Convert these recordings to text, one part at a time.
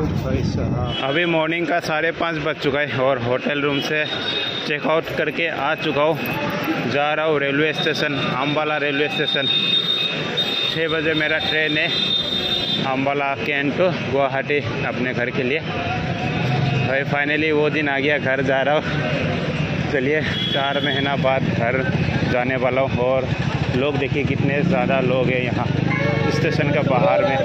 अभी मॉर्निंग का 5:30 बज चुका है और होटल रूम से चेकआउट करके आ चुका हूँ। जा रहा हूँ railway station, Ambala railway station. 6 बजे मेरा ट्रेन है अम्बाला कैंट टू गुवाहाटी अपने घर के लिए। भाई फाइनली वो दिन आ गया, घर जा रहा हूँ। चलिए 4 महीना बाद घर जाने वाला हूँ। और लोग देखिए कितने ज़्यादा लोग हैं यहाँ स्टेशन का बाहर में।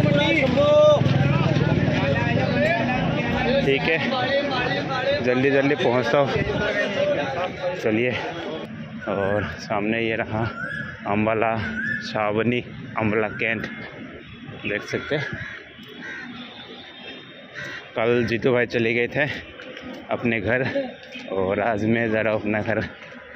ठीक है, जल्दी जल्दी पहुँचता हूँ। चलिए, और सामने ये रहा अम्बाला छावनी, अम्बाला कैंट, देख सकते हैं। कल जीतू भाई चले गए थे अपने घर और आज मैं जा रहा हूँ अपना घर।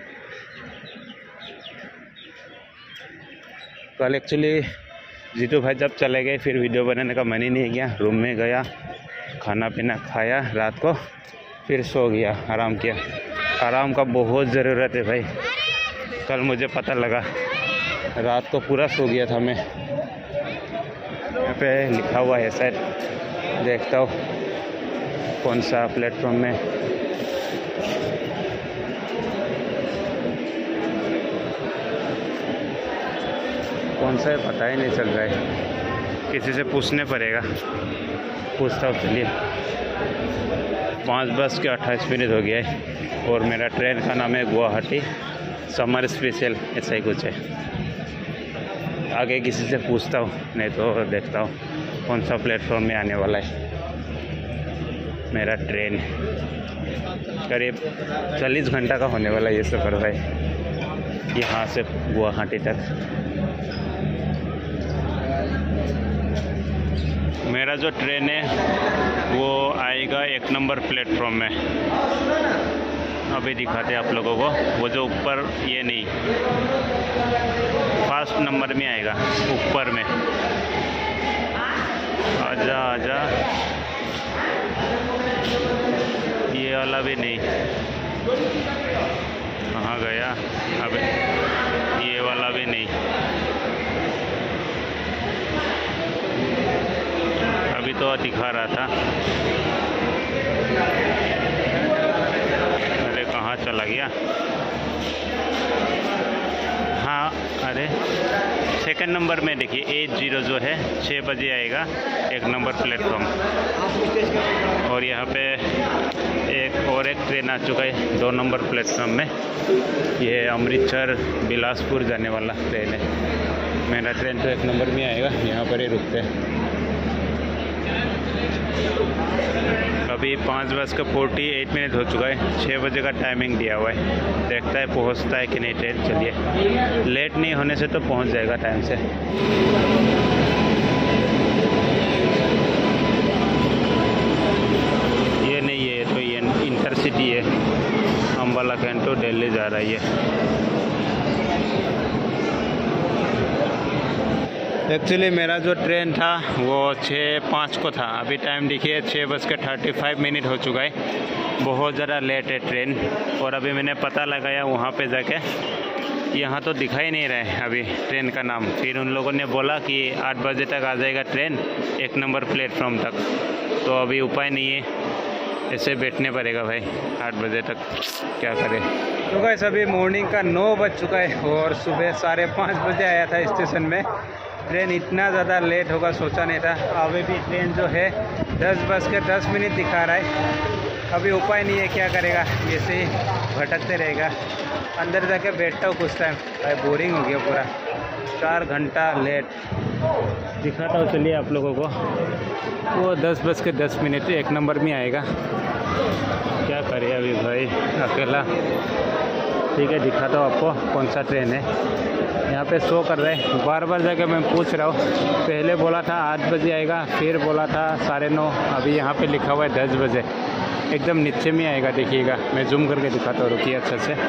कल एक्चुअली जीतू भाई जब चले गए फिर वीडियो बनाने का मन ही नहीं किया। रूम में गया, खाना पीना खाया रात को, फिर सो गया, आराम किया। आराम का बहुत ज़रूरत है भाई। कल मुझे पता लगा, रात को पूरा सो गया था मैं। यहाँ पे लिखा हुआ है शायद, देखता हूँ कौन सा प्लेटफॉर्म में। कौन सा है पता ही नहीं चल रहा है, किसी से पूछने पड़ेगा। पूछता हूँ। चलिए 5:28 हो गया है और मेरा ट्रेन का नाम है गुवाहाटी समर स्पेशल, ऐसा ही कुछ है। आगे किसी से पूछता हूँ, नहीं तो देखता हूँ कौन सा प्लेटफॉर्म में आने वाला है मेरा ट्रेन। करीब 40 घंटा का होने वाला है ये सफ़र भाई, यहाँ से गुवाहाटी तक। मेरा जो ट्रेन है वो आएगा 1 नंबर प्लेटफॉर्म में। अभी दिखाते हैं आप लोगों को, वो जो ऊपर, ये नहीं, फर्स्ट नंबर में आएगा ऊपर में। आजा आजा, ये वाला भी नहीं, कहाँ गया? अब ये वाला भी नहीं, अभी तो दिखा रहा था। अरे कहाँ चला गया? हाँ, अरे 2nd नंबर में देखिए 80 जो है 6 बजे आएगा 1 नंबर प्लेटफॉर्म। और यहाँ पे एक ट्रेन आ चुका है 2 नंबर प्लेटफॉर्म में। ये अमृतसर बिलासपुर जाने वाला ट्रेन है। मेरा ट्रेन तो 1 नंबर में आएगा, यहाँ पर ही रुकते हैं। अभी 5:48 हो चुका है। 6 बजे का टाइमिंग दिया हुआ है, देखता है पहुंचता है कि नहीं ट्रेन। चलिए, लेट नहीं होने से तो पहुंच जाएगा टाइम से। ये नहीं है तो ये इंटरसिटी है, अम्बाला कैंट टू दिल्ली जा रही है। एक्चुअली मेरा जो ट्रेन था वो 6:05 को था। अभी टाइम देखिए 6:35 हो चुका है। बहुत ज़्यादा लेट है ट्रेन। और अभी मैंने पता लगाया वहाँ पे जाके, यहाँ तो दिखाई नहीं रहा है अभी ट्रेन का नाम। फिर उन लोगों ने बोला कि 8 बजे तक आ जाएगा ट्रेन 1 नंबर प्लेटफॉर्म तक। तो अभी उपाय नहीं है, ऐसे बैठने पड़ेगा भाई 8 बजे तक, क्या करें। तो गाइस अभी मॉर्निंग का 9 बज चुका है और सुबह 5:30 बजे आया था स्टेशन में। ट्रेन इतना ज़्यादा लेट होगा सोचा नहीं था। अभी भी ट्रेन जो है 10:10 दिखा रहा है। अभी उपाय नहीं है, क्या करेगा, ऐसे ही भटकते रहेगा। अंदर जाके बैठता हूँ कुछ टाइम भाई, बोरिंग हो गया पूरा। 4 घंटा लेट दिखाता हूँ। चलिए आप लोगों को, वो 10:10 1 नंबर में आएगा। क्या करें अभी भाई अकेला। ठीक है, दिखाता हूँ आपको कौन सा ट्रेन है। यहाँ पे शो कर रहे हैं, बार बार जाके मैं पूछ रहा हूँ। पहले बोला था 8 बजे आएगा, फिर बोला था 9:30। अभी यहाँ पे लिखा हुआ है 10 बजे, एकदम नीचे में आएगा। देखिएगा, मैं जूम करके दिखाता हूँ, रुकिए अच्छा से।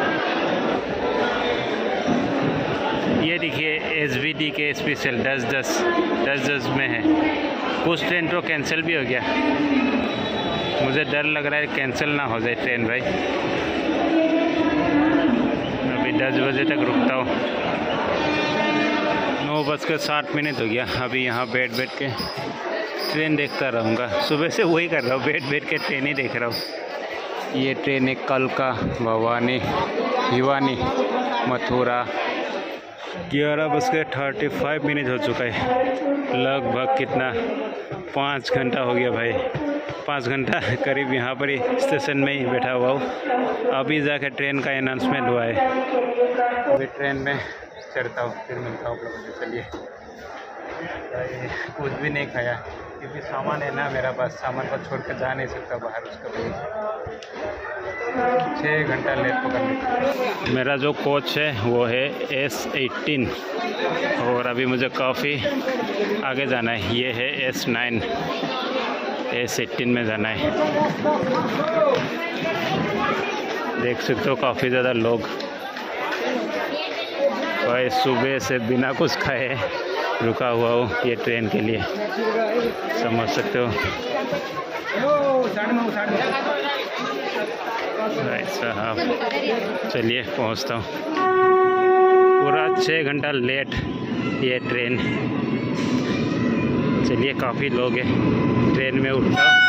ये देखिए SBD के स्पेशल 10:10 में है। कुछ ट्रेन तो कैंसिल भी हो गया। मुझे डर लग रहा है कैंसिल ना हो जाए ट्रेन भाई। अभी 10 बजे तक रुकता हूँ। 9:60 हो गया। अभी यहाँ बैठ के ट्रेन देखता रहूँगा। सुबह से वही कर रहा हूँ, बैठ बैठ के ट्रेन ही देख रहा हूँ। ये ट्रेन है कलका, भवानी, भिवानी, मथुरा। 11:35 हो चुका है। लगभग कितना 5 घंटा हो गया भाई, 5 घंटा करीब यहाँ पर ही स्टेशन में ही बैठा हुआ हूँ। अभी जाकर ट्रेन का अनाउंसमेंट हुआ है। अभी ट्रेन में चढ़ता हूँ, फिर मिलता हूँ आप लोगों से। चलिए, कुछ भी नहीं खाया क्योंकि सामान है ना मेरा पास, सामान को छोड़ कर जा नहीं सकता बाहर, उसका भी 6 घंटा लेट पकड़ लिया। मेरा जो कोच है वो है S18 और अभी मुझे काफ़ी आगे जाना है। ये है S9, S18 में जाना है। देख सकते हो काफ़ी ज़्यादा लोग भाई, सुबह से बिना कुछ खाए रुका हुआ हूँ ये ट्रेन के लिए, समझ सकते हो भाई साहब। चलिए पहुँचता हूँ, पूरा 6 घंटा लेट ये ट्रेन। चलिए, काफ़ी लोग हैं, ट्रेन में उठता हूँ।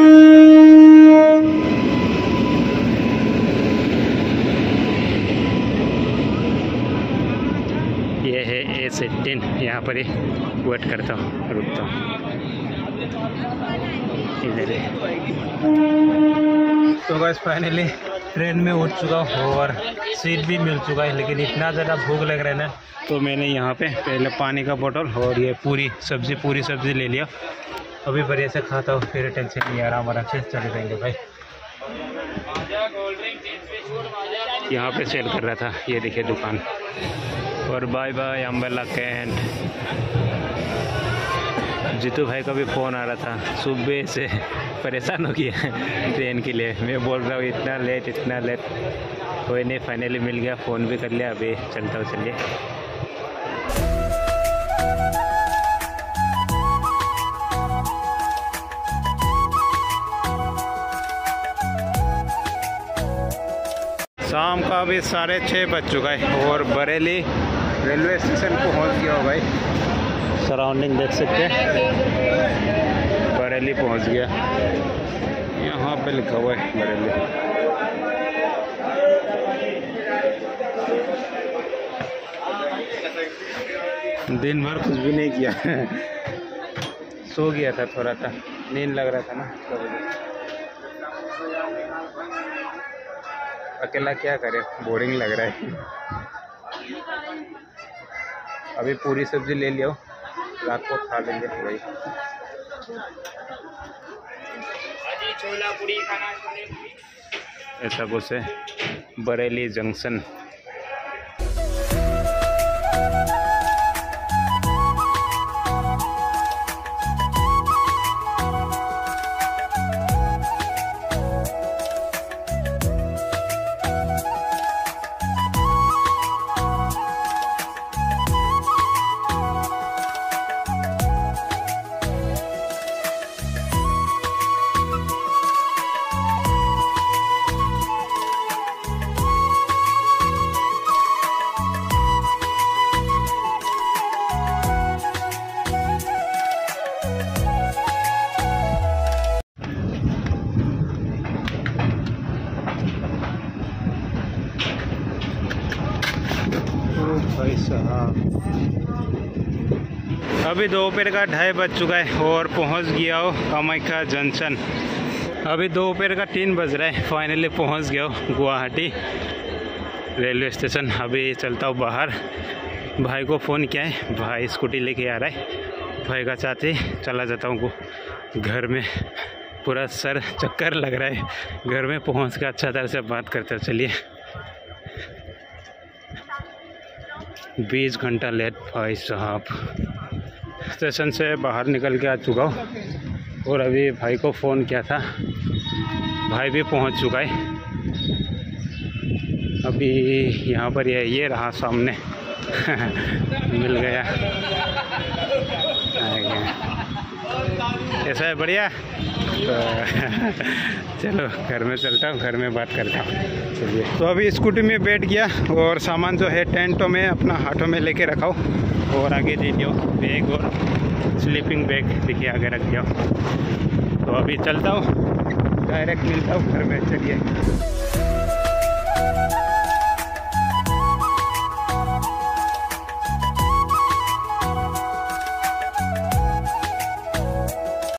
ये है S18, यहाँ पर ही वेट करता हूँ, रुकता हूँ इधर ही। तो बस फाइनली ट्रेन में उठ चुका हूँ और सीट भी मिल चुका है, लेकिन इतना ज़्यादा भूख लग रहा है ना, तो मैंने यहाँ पे पहले पानी का बोतल और ये पूरी सब्ज़ी ले लिया। अभी बढ़िया से खाता हूँ, फिर टेंशन नहीं, आराम से चले जाएंगे भाई। यहाँ पे सेल कर रहा था, ये देखिए दुकान। और bye bye Ambala cantt. Jitu भाई का भी फ़ोन आ रहा था, सुबह से परेशान हो गया ट्रेन के लिए। मैं बोल रहा हूँ इतना लेट। कोई नहीं, फाइनली मिल गया, फ़ोन भी कर लिया। अभी चलता हूँ, चलिए। शाम का अभी 6:30 बज चुका है और बरेली रेलवे स्टेशन पहुँच गया हो भाई। सराउंडिंग देख सकते हैं, बरेली पहुँच गया। यहाँ पे लिखा हुआ है बरेली। दिन भर कुछ भी नहीं किया सो गया था, थोड़ा सा नींद लग रहा था ना, तो अकेला क्या करे, बोरिंग लग रहा है। अभी पूरी सब्जी ले लियो, रात को खा लेंगे वही। ऐसा कुछ है बरेली जंक्शन। भाई साहब, अभी दोपहर का 2:30 बज चुका है और पहुंच गया हो कामाख्या जंक्शन। अभी दोपहर का 3 बज रहा है, फाइनली पहुंच गया हो गुवाहाटी रेलवे स्टेशन। अभी चलता हूँ बाहर, भाई को फ़ोन किया है, भाई स्कूटी लेके आ रहा है। भाई का साथ ही चला जाता हूँ घर में। पूरा सर चक्कर लग रहा है, घर में पहुँच कर अच्छा तरह से बात करते। चलिए, 20 घंटा लेट भाई साहब। स्टेशन से बाहर निकल के आ चुका हूँ और अभी भाई को फ़ोन किया था, भाई भी पहुँच चुका है। अभी यहाँ पर ये रहा सामने मिल गया। कैसा है? बढ़िया। चलो घर में चलता हूँ, घर में बात करता हूँ। चलिए, तो अभी स्कूटी में बैठ गया और सामान जो है टेंटों में अपना हाथों में लेके रखा हूँ और आगे दे दियो बैग और स्लीपिंग बैग देखिए आगे रख दिया। तो अभी चलता हूँ, डायरेक्ट मिलता हूँ घर में। चलिए।